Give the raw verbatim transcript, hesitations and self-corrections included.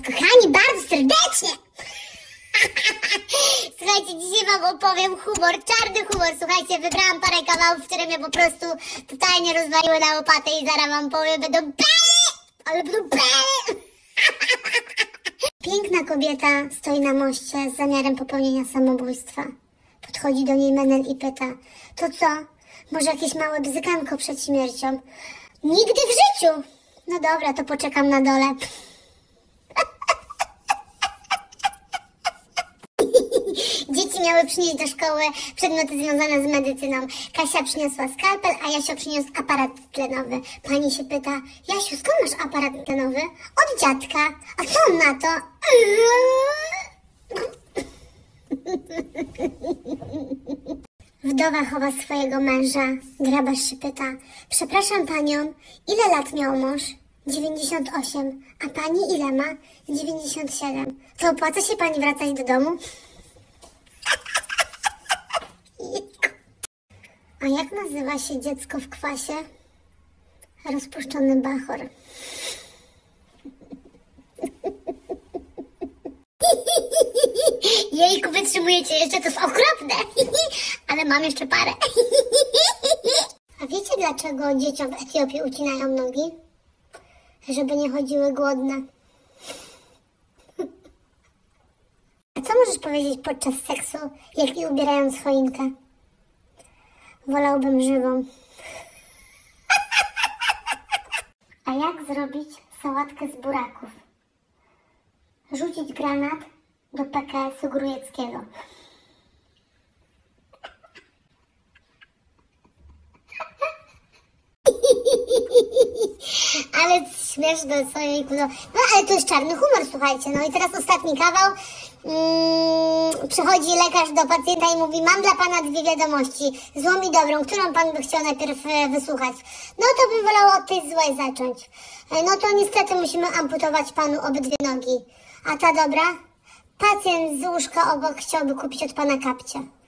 Kochani, bardzo serdecznie! Słuchajcie, dzisiaj wam opowiem humor, czarny humor. Słuchajcie, wybrałam parę kawałków, które mnie po prostu totalnie rozwaliły na łopatę i zaraz wam powiem, będą bele, ale będą bele. Piękna kobieta stoi na moście z zamiarem popełnienia samobójstwa. Podchodzi do niej menel i pyta: to co? Może jakieś małe bzykanko przed śmiercią? Nigdy w życiu! No dobra, to poczekam na dole. Dzieci miały przynieść do szkoły przedmioty związane z medycyną. Kasia przyniosła skalpel, a Jasio przyniósł aparat tlenowy. Pani się pyta: Jasiu, skąd masz aparat tlenowy? Od dziadka. A co on na to? Wdowa chowa swojego męża. Grabarz się pyta: przepraszam panią, ile lat miał mąż? dziewięćdziesiąt osiem. A pani ile ma? dziewięćdziesiąt siedem. To opłaca się pani wracać do domu? A jak nazywa się dziecko w kwasie? Rozpuszczony bachor. Jejku, wytrzymujecie jeszcze, to jest okropne. Ale mam jeszcze parę. A wiecie, dlaczego dzieciom w Etiopii ucinają nogi? Żeby nie chodziły głodne. A co możesz powiedzieć podczas seksu, jak i ubierając choinkę? Wolałbym żywą. A jak zrobić sałatkę z buraków? Rzucić granat do P K S-u Grójeckiego. Ale śmieszne, co no. No ale to jest czarny humor, słuchajcie. No i teraz ostatni kawał. Mm, przychodzi lekarz do pacjenta i mówi: mam dla pana dwie wiadomości, złą i dobrą, którą pan by chciał najpierw e, wysłuchać? No to bym wolał od tej złej zacząć. E, no to niestety musimy amputować panu obydwie nogi. A ta dobra? Pacjent z łóżka obok chciałby kupić od pana kapcie.